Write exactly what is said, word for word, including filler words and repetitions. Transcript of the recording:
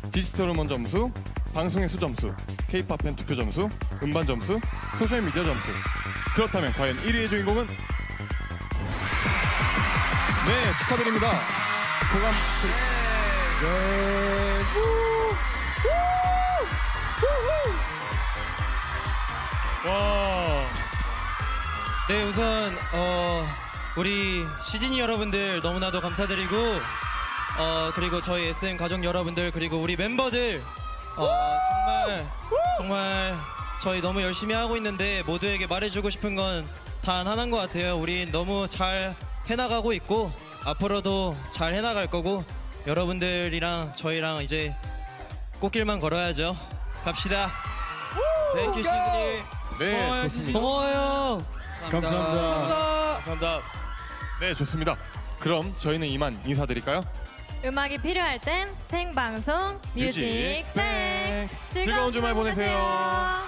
디지털 음원 점수, 방송의 수 점수, K-팝 팬 투표 점수, 음반 점수, 소셜 미디어 점수. 그렇다면 과연 일 위의 주인공은? 네, 축하드립니다. 소감. 네. 와. 네, 우선 어, 우리 시즈니 여러분들 너무나도 감사드리고 어, 그리고 저희 에스엠 가족 여러분들 그리고 우리 멤버들 어, 정말 정말 저희 너무 열심히 하고 있는데 모두에게 말해주고 싶은 건 단 하나인 것 같아요. 우린 너무 잘 해나가고 있고 앞으로도 잘 해나갈 거고 여러분들이랑 저희랑 이제 꽃길만 걸어야죠. 갑시다. 네, 시즈니. 네, 고마워요, 좋습니다. 고마워요. 감사합니다. 감사합니다. 감사합니다. 네, 좋습니다. 그럼 저희는 이만 인사드릴까요? 음악이 필요할 땐 생방송 뮤직뱅. 즐거운 주말 보내세요.